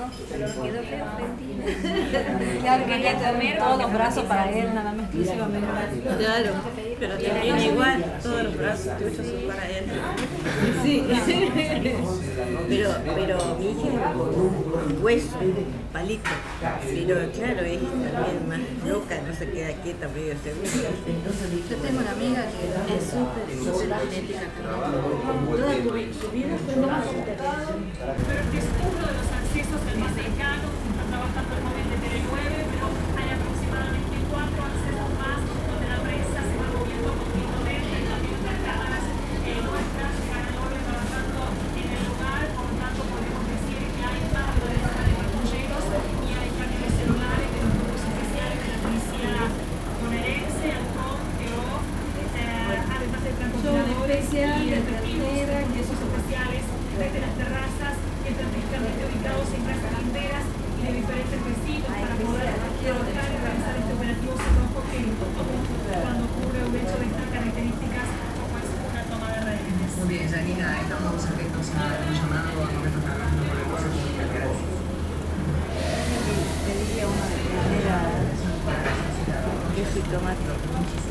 Quedó re ofendida. Claro, quería comer todos los brazos para él, nada más exclusivamente. Claro, pero también igual, todos los brazos tuyos son para él. Sí. Pero mi hija es un hueso, un palito. Pero claro, ella es también más loca, no se queda quieta medio seguro. Yo tengo una amiga que es súper genética, toda su vida fue una computadora. Pero que es uno de los accesos del más cercano, está trabajando el móvil de Tele9, pero hay aproximadamente 4 accesos más donde la prensa se va moviendo continuamente, también las cámaras nuestras, Canal trabajando en el lugar, por lo tanto podemos decir que hay más de patrulleros y hay camiones celulares de los grupos especiales de la policía bonaerense, ANCOM, TO, además de francotiradores y detectivos de esos especiales desde las terrazas estratégicamente ubicados en casas linderas y de diferentes vecinos para poder trabajar y realizar este operativo cerrojo que cuando ocurre un hecho de estas características como es una toma de rehenes. Muy bien, Janina, estamos atentos a un llamado a momento trabajando con el proceso de gracias. Pedirle a una de primera queso y tomate.